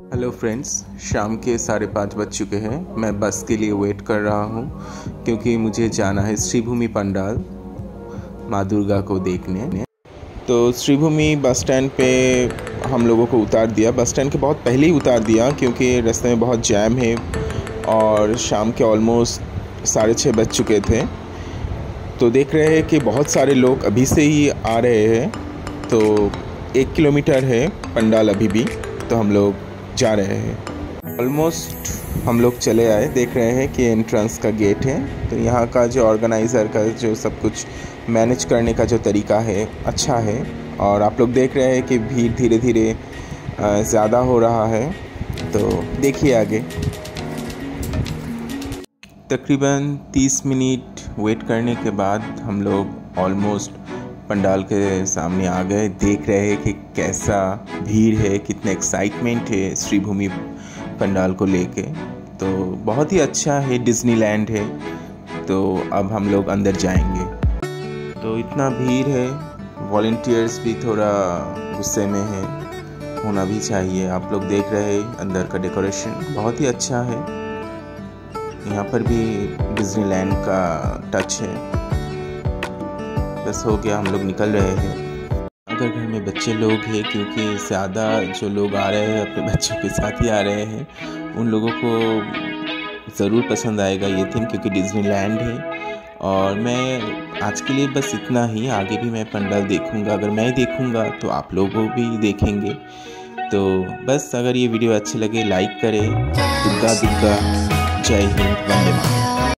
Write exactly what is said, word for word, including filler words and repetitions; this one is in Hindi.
हेलो फ्रेंड्स, शाम के साढ़े पाँच बज चुके हैं। मैं बस के लिए वेट कर रहा हूँ क्योंकि मुझे जाना है श्रीभूमि पंडाल माँ दुर्गा को देखने। तो श्रीभूमि बस स्टैंड पे हम लोगों को उतार दिया। बस स्टैंड के बहुत पहले ही उतार दिया क्योंकि रास्ते में बहुत जैम है और शाम के ऑलमोस्ट साढ़े छः बज चुके थे। तो देख रहे हैं कि बहुत सारे लोग अभी से ही आ रहे हैं। तो एक किलोमीटर है पंडाल अभी भी, तो हम लोग जा रहे हैं। ऑलमोस्ट हम लोग चले आए। देख रहे हैं कि एंट्रेंस का गेट है। तो यहाँ का जो ऑर्गेनाइज़र का जो सब कुछ मैनेज करने का जो तरीका है अच्छा है। और आप लोग देख रहे हैं कि भीड़ धीरे धीरे ज़्यादा हो रहा है। तो देखिए आगे। तकरीबन तीस मिनट वेट करने के बाद हम लोग ऑलमोस्ट पंडाल के सामने आ गए। देख रहे हैं कि कैसा भीड़ है, कितना एक्साइटमेंट है श्रीभूमि पंडाल को लेके। तो बहुत ही अच्छा है, डिज्नीलैंड है। तो अब हम लोग अंदर जाएंगे। तो इतना भीड़ है, वॉलंटियर्स भी थोड़ा गुस्से में है, होना भी चाहिए। आप लोग देख रहे हैं अंदर का डेकोरेशन बहुत ही अच्छा है। यहाँ पर भी डिज्नीलैंड का टच है। बस हो गया, हम लोग निकल रहे हैं। अगर घर में बच्चे लोग हैं, क्योंकि ज़्यादा जो लोग आ रहे हैं अपने बच्चों के साथ ही आ रहे हैं, उन लोगों को ज़रूर पसंद आएगा ये थीम, क्योंकि डिज्नीलैंड है। और मैं आज के लिए बस इतना ही। आगे भी मैं पंडाल देखूंगा। अगर मैं देखूंगा तो आप लोग भी देखेंगे। तो बस अगर ये वीडियो अच्छे लगे लाइक करें। दुर्गा दुर्गा, जय हिंद, वंदे मातरम।